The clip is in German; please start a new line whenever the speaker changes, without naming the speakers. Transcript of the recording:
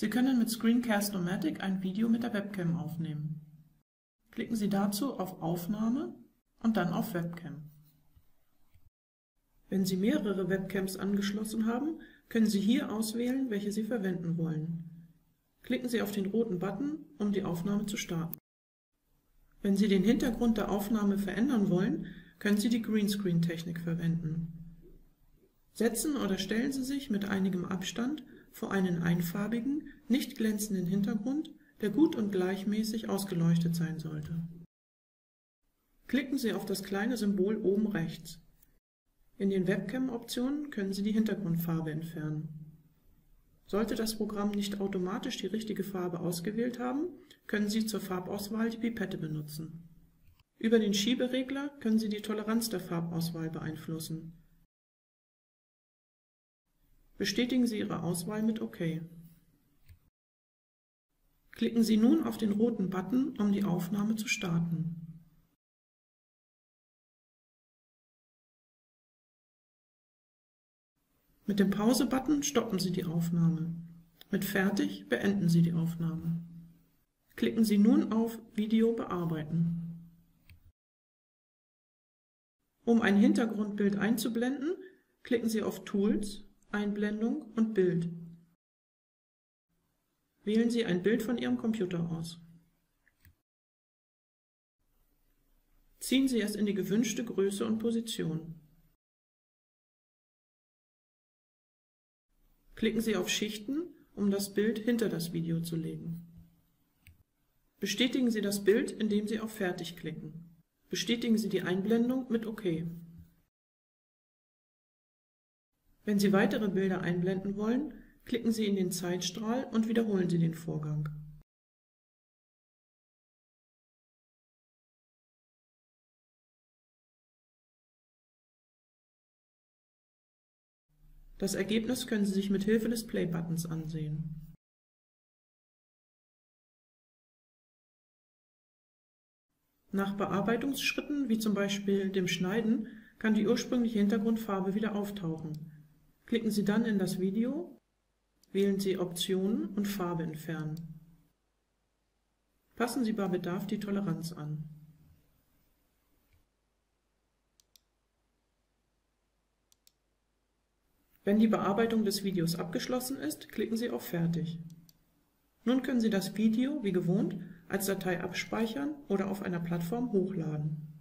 Sie können mit Screencast-O-Matic ein Video mit der Webcam aufnehmen. Klicken Sie dazu auf Aufnahme und dann auf Webcam. Wenn Sie mehrere Webcams angeschlossen haben, können Sie hier auswählen, welche Sie verwenden wollen. Klicken Sie auf den roten Button, um die Aufnahme zu starten. Wenn Sie den Hintergrund der Aufnahme verändern wollen, können Sie die Greenscreen-Technik verwenden. Setzen oder stellen Sie sich mit einigem Abstand vor einen einfarbigen, nicht glänzenden Hintergrund, der gut und gleichmäßig ausgeleuchtet sein sollte. Klicken Sie auf das kleine Symbol oben rechts. In den Webcam-Optionen können Sie die Hintergrundfarbe entfernen. Sollte das Programm nicht automatisch die richtige Farbe ausgewählt haben, können Sie zur Farbauswahl die Pipette benutzen. Über den Schieberegler können Sie die Toleranz der Farbauswahl beeinflussen. Bestätigen Sie Ihre Auswahl mit OK. Klicken Sie nun auf den roten Button, um die Aufnahme zu starten. Mit dem Pause-Button stoppen Sie die Aufnahme. Mit Fertig beenden Sie die Aufnahme. Klicken Sie nun auf Video bearbeiten. Um ein Hintergrundbild einzublenden, klicken Sie auf Tools, Einblendung und Bild. Wählen Sie ein Bild von Ihrem Computer aus. Ziehen Sie es in die gewünschte Größe und Position. Klicken Sie auf Schichten, um das Bild hinter das Video zu legen. Bestätigen Sie das Bild, indem Sie auf Fertig klicken. Bestätigen Sie die Einblendung mit OK. Wenn Sie weitere Bilder einblenden wollen, klicken Sie in den Zeitstrahl und wiederholen Sie den Vorgang. Das Ergebnis können Sie sich mit Hilfe des Play-Buttons ansehen. Nach Bearbeitungsschritten, wie zum Beispiel dem Schneiden, kann die ursprüngliche Hintergrundfarbe wieder auftauchen. Klicken Sie dann in das Video, wählen Sie Optionen und Farbe entfernen. Passen Sie bei Bedarf die Toleranz an. Wenn die Bearbeitung des Videos abgeschlossen ist, klicken Sie auf Fertig. Nun können Sie das Video, wie gewohnt, als Datei abspeichern oder auf einer Plattform hochladen.